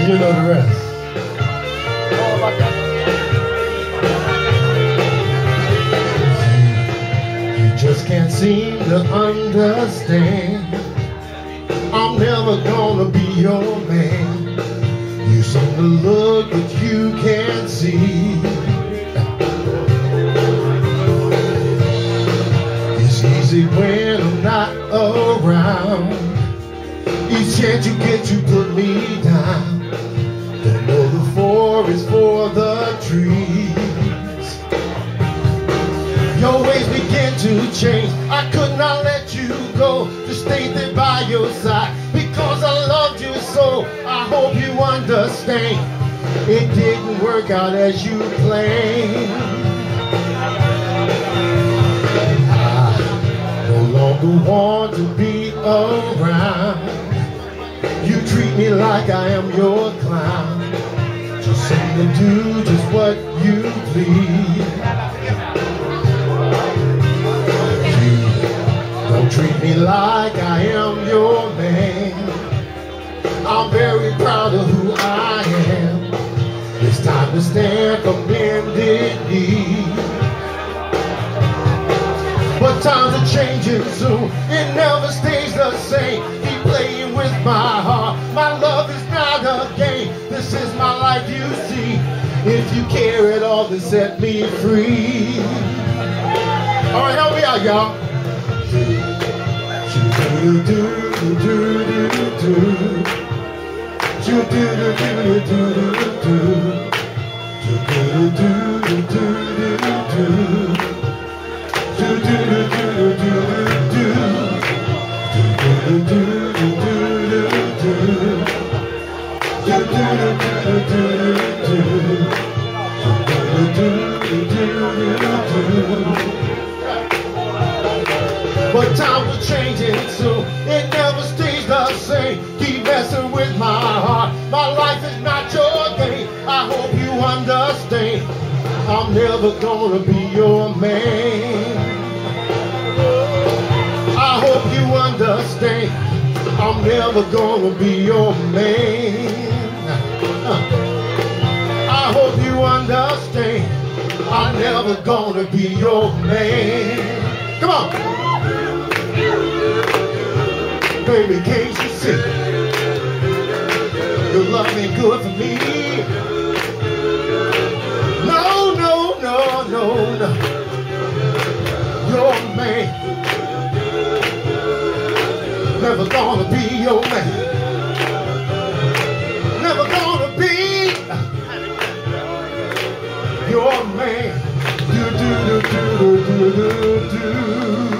You know the rest. You just can't seem to understand. I'm never gonna be your man. You seem to look but you can't see. It's easy when I'm not around. Each chance you get, you put me down. Don't know the forest for the trees. Your ways begin to change. I could not let you go, to stay there by your side, because I loved you so. I hope you understand, it didn't work out as you planned. I no longer want to be around. You treat me like I am your clown. Just seem to do just what you please. You don't treat me like I am your man. I'm very proud of who I am. It's time to stand for bended knee. But times are changing soon. It never stays the same. Keep playing with my heart. My love is not a game. This is my life, you see. If you care at all, then set me free. All right, help me out, y'all. Do do do do do do. Do do do do do do. Do do do do do do. But times are changing soon. It never stays the same. Keep messing with my heart. My life is not your game. I hope you understand. I'm never gonna be your man. I hope you understand. I'm never gonna be your man. I hope you understand. I'm never gonna be your man. Come on. Baby, can't you see? Your love ain't good for me. No, no, no, no, no. Your man. Never gonna be your man. Never gonna be your man. Do do do do do do do.